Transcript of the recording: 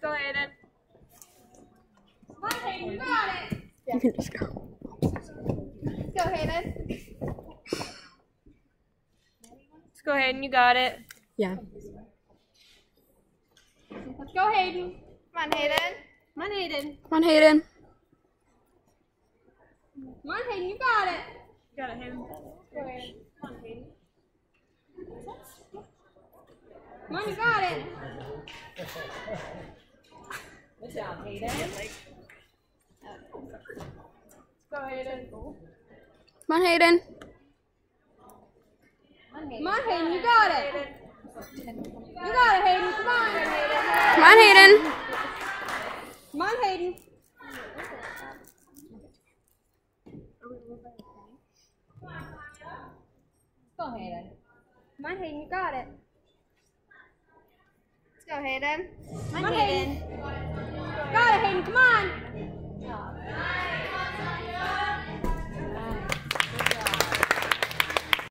go, Hayden. Come on, Hayden, you got it. You can just go. Let's go, Hayden. Let's go, Hayden. You got it. Yeah. Let's go, Hayden. Come on, Hayden. Come on, Hayden. Come on, Hayden. Come on, Hayden, you got it. You got it, Hayden. Let's go, Hayden. Come on, Hayden. Come on, you got it. Good job, Hayden. Go, Hayden. Come on, Hayden. Come on, Hayden, you got it. You got it, Hayden. Come on. Come on, Hayden. Come on, Hayden. Go, Hayden. Come on, Hayden, you got it. Let's go, Hayden. Come on, Hayden.